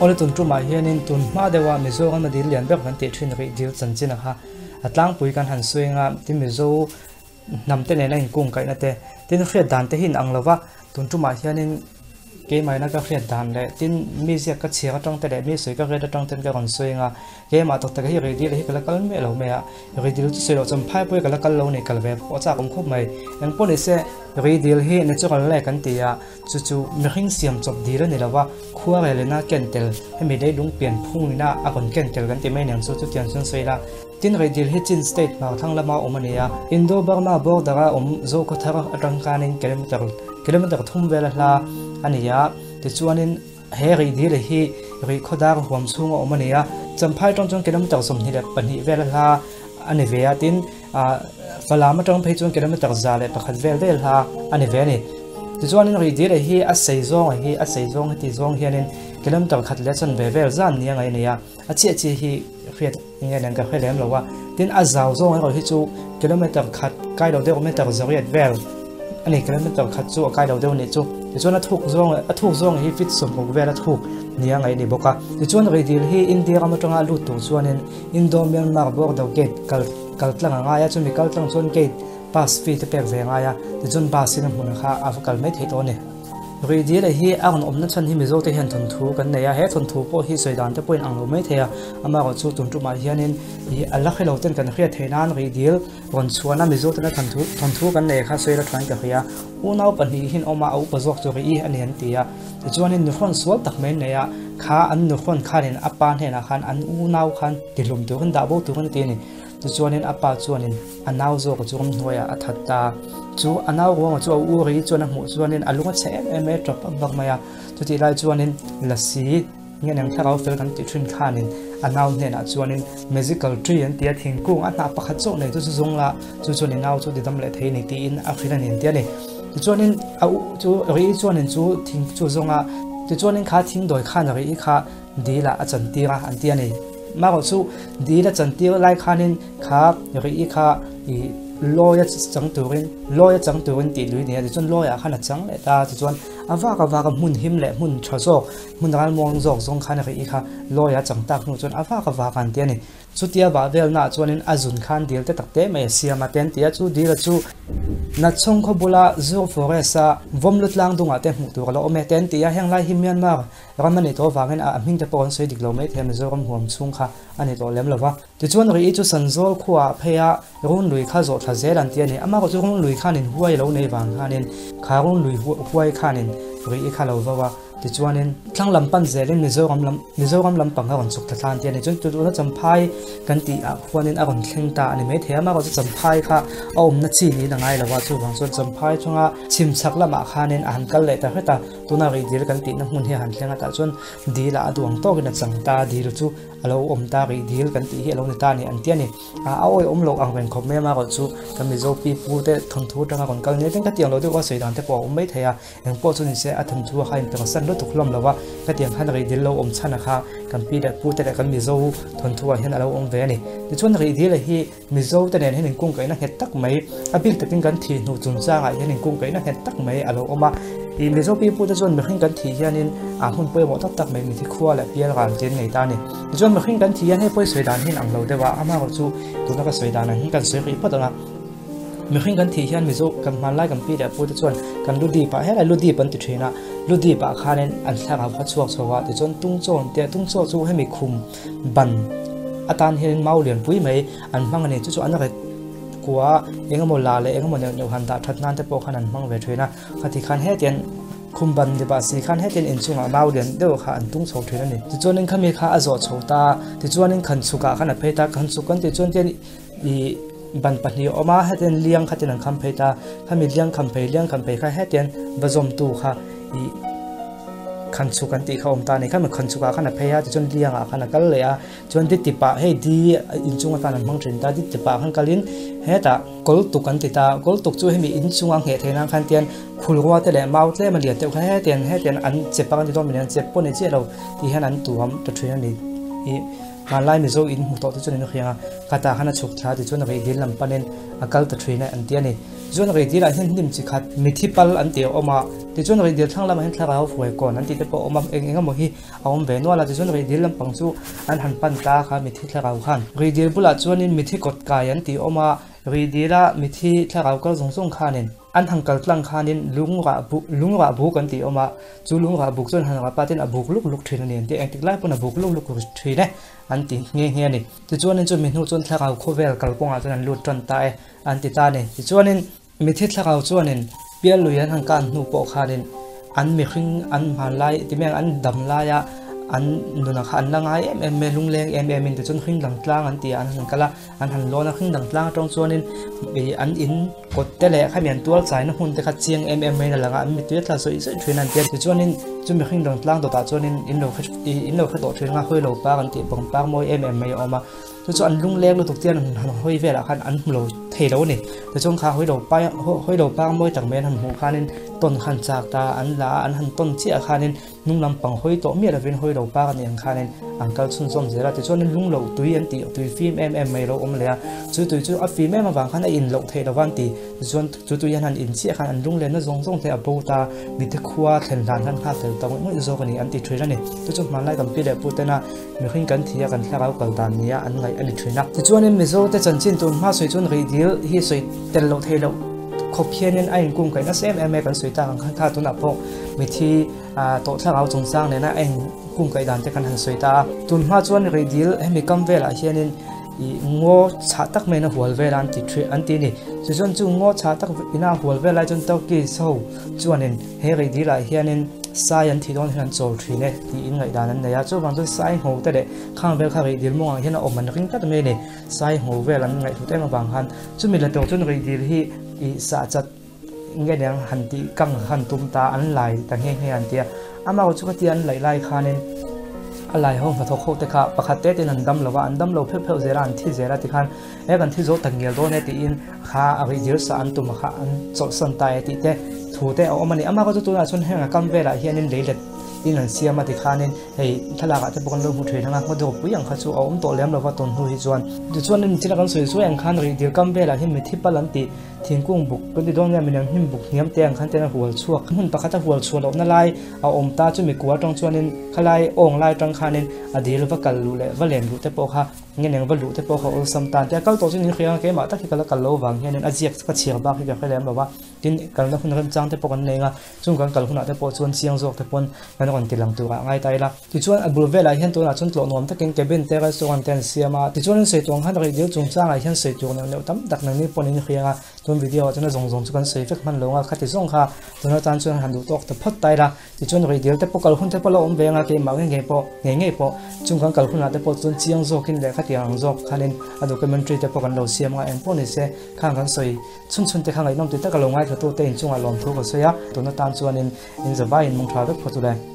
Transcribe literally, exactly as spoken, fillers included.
ole tun tuma hianin tun ma dewa mizo kan dil lian bek kan ti thin ri dil chanchin kha atlang pui kan han suinga ti mizo namte ne na in kung kai na te tin khriat dan te hin anglawa tun tuma hianin ke mai na ka khriat dan le tin mi sia ka chia ka tong te le mi sui ka khriat tong ten ka kon suinga ke ma tok ta hi ri dil hi kala kal me lo me a ri dil chu se lo cham phai pui kala kal lo ni kal ve o cha kom khop mai ang poni se ri dil hi ne chu kal le kan ti ya chu chu mi hing siam chop dir ni lawa khuwa le na ken tel he mi dei lung pian phung ni na a kon ken tel kan ti mai nang chu chu tian sun sei la tin ri dil hi chin state ma thang lama omania indo burma border a om zo ko thara atang kanin kilometer kilometer thum vela la ania ti chuanin he ri dil hi ri khodar hom chung omania champhai tong chong kilometer som ni le pani vela la ani ve atin a falama tong phei chung kilometer za le pakhat vel vel ha ani ve ni ti chuanin ri dil hi a sei zong hi a sei zong ti zong hianin kilometer khat le chan ve vel zan ni ngai nia a chi chi hi khriat nge nang ka khelem lo wa tin a zaw zong ro hi chu kilometer khat kai lo de kilometer zariat vel ani kilometer khat chu kai lo de ni chu ti chuan a thuk zong a thuk zong hi fit som ko vel a thuk nia ngai ni boka ti chuan ri dil hi india ka matanga lu tu chuanin indo myanmar border gate kal kal tlang nga ya chu mi kal tlang chon gate pass fee te pek ve nga ya ti chun pass in mun kha afkal mai thei to ne ri dil hi agon omna chan hi mizo te hian thon thu kan ne ya he thon thu po hi soidan te point ang lo mai theya ama ro chu tun tu ma hianin hi alla khelo ten kan khria theinan ri dil ron chuana mizo te na thon thu thon thu kan ne kha soira thang ka khia u nau pan hi hin oma au pa zok chu ri ani an tia ti chuanin nu khon sual tak mai ne ya kha an nu khon khanin apan he na khan an u nau khan tilum tu kan da bo tu kan ti ni ti chuanin apa chuanin anau zo ko chum hnoya athatta chu anau ro chu u ri chuan mu chuanin alunga che em e top bak maya chu ti lai chuanin lasi nge nang thakau fel kan ti thrin khanin anau ne na chuanin magical tree an tia thingkung a na pakhat chu nei chu zung la chu chuanin nau chu didam le thei ni ti in a khrian nin tia ni ti chuanin au chu ri chuanin chu thing chu zonga ti chuanin kha thing doi khan ri kha dila a chan tira an tia ni ma ro chu dila chan tir lai khanin kha ri kha i lawyer chang turin lawyer chang turin ti lui ne chun lawyer khana chang le ta chuan awa ka wa ka mun him le mun thazok mun ral mong zok zong khana ri kha lawyer chang tak nu chun awa ka wa kan te ni chu tia ba vel na chuanin azun khan dil te tak te mai siama ten tia chu dil chu na chong kho bula zo foresa vomlut lang dunga te hmu tur lo ome ten tia heng lai hi myanmar ramani to wangen a ming te pon soi dik lo mai them zo ram huam chung kha ani to lem lova ti chuan ri chu sanzol khuwa pheya ron lui kha zo tha zel an tia ni ama ko chu ron lui khanin huai lo nei wang khanin kha ron lui huai khanin ri kha lo wa ti chuanin thlang lam pan zelin mizoram lam mizoram lam pang ron chuk thlan tia ni chun tu na champhai kan ti a khwanin a ron thleng ta ani mai thema ko champhai kha om na chi ni na ngai lawa chu wang so champhai chunga chim chak lama khanin an kal le ta heta tuna ri dir kan ti na mun he han thlenga ta chun dila aduang to gina changta dir chu alo om ta ri dil kan ti he lo ni ta ni an tia ni a oi om lo ang wen khop me ma ko chu kan mizo pi pu te thon thu tanga kon kal ne ten ka tiang lo de wa seidan te po om mai theya eng po chu ni se a thon thu kha in ta san lo tukhlom lawa ka tiang khan ri dil lo om chana kha kan pi da pu te kan mizo thon thu a hian alo om ve ni ti chun ri dil hi mizo te nen hin kung kai na het tak mai a bil te tin kan thi nu chun cha ga hian kung kai na het tak mai alo oma i mizo pi pu te chun me khin kan thi hianin a hun poi mo tak tak mai mi thi khuwa la pial ran chen nei ta ni ti chun me khin kan thi hian he poi soidan hin ang lo de wa ama ko chu tu na ka soidan hin kan soi ri patana me khin kan thi hian mizo kan man lai kan pi da pu te chun kan lu di pa he la lu di pan ti thina lu di pa khanen an thla ga chuak chowa ti chon tung chon te tung cho chu he mi khum ban atan hin mau lian pui mai an mang ani chu chu an ra kwa engamo la le engamo ne han da that nan te po khan an mang ve thina khati khan he ten khum ban de ba si khan he ten in chunga mau lian de kha an tung chho thina ni ti chon ning khami kha azo chhota ti chon ning khan chuka khan a pheita khan chukan ti chon ten i ban pani oma heten liang khatin an kham pheita khami liang kham phei liang kham phei kha heten bazom tu kha i khan chukan ti kha om ta ni kham khan chuka khana pheya ti chon liang a khana kal le a chon ti tipa he di in chunga ta nan mang thin ta ti tipa khan kalin he ta kol tu kan ti ta kol tu chu he mi in chunga he thena khan tian khulwa te le mau tle ma lian te kha he ten he ten an chepa kan ti dom mian chep pon che lo ti han an tu ham ta thina ni i ma lai mi zo in mu to ti chon ni khia kata khana chuk thla ti chon ri dil lam panen akal ta thina an tiani chuan rei dil ah hian hnim chi khat mithi pal an tio oma ti chuan rei dil thlang lam hian thla rau fuai kon an ti te po oma eng enga mo hi a om ve no la ti chuan rei dil lampang chu an han pan ta kha mithi thla rau khan rei dil bula chuan in mithi kot kai an ti oma rei dila mithi thla rau kal zong zong khanin an hangkal tlang khanin lungra bu lungra bu kan ti oma chu lungra bu chuan han ra patin a buk luk luk thin ani ti engtik lai puna buk luk luk thi ne an ti nge nge ni ti chuan in chu mi nu chuan thla rau khovel kal ponga chuan an lut ton ta e an ti ta ni ti chuan in mithi thla rau chuan in pial luyan hang kan nu po khanin an mi khing an man lai ti meng an dam lai ya an nuna khan na ngai em em me lung leng em em in te chun khing dang tlang an ti an han kala an han lo na khing dang tlang tong chuanin be an in kot te le khamian tual chai na hun te kha chiang em em me na langa mi tu thla soi soi thrin an te chuanin chumi khing dang tlang to ta chuanin in lo khat in lo khat to thrin nga hoi lo pa kan ti bang pa moi em em me oma tu chu an lung leng lu tuk tian han hoi ve la khan an lo thei lo ni te chung kha hoi lo pa hoi lo pa moi tak men han hu khanin ton khan chak ta an la an han ton chi a khanin nung lam pang hoi to mi la vin hoi lo pa kan yang khanin angkal chun som zera te chuan lung lo tui an ti tui film em em mai lo om le chu tui chu a film em awang khan a in lo thei lo wan ti chuan chu tui han in chi khan an lung le na zong zong te a bo ta mi te khuwa thlen dan han kha tel ta moi zo kan ni an ti thri ni tu chu man lai kam pi le pu te na mi khing kan thia kan thla kal dan nia an ngai ani thri na te chuan in mi zo te chan chin tun ma soi chun ri dil hi soi tel lo thei lo khop khian in ai kum kai na sem em kan soi ta kan kha tu na po mi thi a to thla au chung sang ne na ai kum kai dan te kan han soi ta tun ma chuan ri dil hemi kam vela hianin i ngo cha tak me na hual ve ran ti thri an ti ni chu chuan chu ngo cha tak ina hual ve lai chun to ki so chuanin he ri dil la hianin sai an thi don han chol thri ne ti in ngai dan an ne ya chu bang chu sai ho te de khang vel kha ri dil mo ang hian om man ring tat me ni sai ho ve lan ngai thu te ma bang han chu mi la to chun ri dil hi i sa chat nge dang han ti kang han tum ta an lai ta nge nge an tia ama chu ka ti an lai lai khanin alai hong phathok ho te kha pakhat te tin an dam lawa an dam lo phe phe zera an thi zera ti khan e kan thi zo tangel do ne ti in kha agi jir sa an tum kha an chol san ta ti te thu te o mani ama ko tu na chun henga kam vela hianin leilet in an siama ti khanin hei thala ka te pokon lo mu thei nga ngo do pu yang kha chu om to lem lawa ton hu hi chuan du chuan in chila kan soi soi ang khan ri dir kam vela hi mi thi palan ti thingkung buk ko di dong ya minang him buk niam te ang khan te na hual chuak hun pakhata hual chuan op na lai a om ta chu mi kuwa tong chuan in khalai ong lai tang khanin adil va kal lu le va len lu te po kha nge neng va lu te po kha ol sam tan te kal to chu ni khia ke ma ta ki kala kal lo wang hian ajiak ka chiang ba ki ka khalem bawa tin kal na hun ram chang te po kan nenga chung kan kal huna te po chuan chiang jok te pon kan kon tilang tu ga ngai tai la ti chuan abul vela hian to na chun tlo nom ta king cabin te ga so kan ten siama ti chuan sei tong han ri dil chung chang a hian sei tu na ne tam tak na ni pon ni khia tun video chuna zong zong chukan sei fek man longa khati zong kha tuna tan chuan han du tok te phot tai la ti chuan ri dil te po kal hun te po lo om venga ke ma nge po nge nge po chung kan kal huna te po chun chiang zo kin le khati ang zo khanin a documentary te po kan lo siam nga en po ni se khang kan soi chun chun te khang ai nom te ta ka lo ngai tho te in chung a lom thu ko so ya tuna tan chuan in in zawai in mong tha vek photu le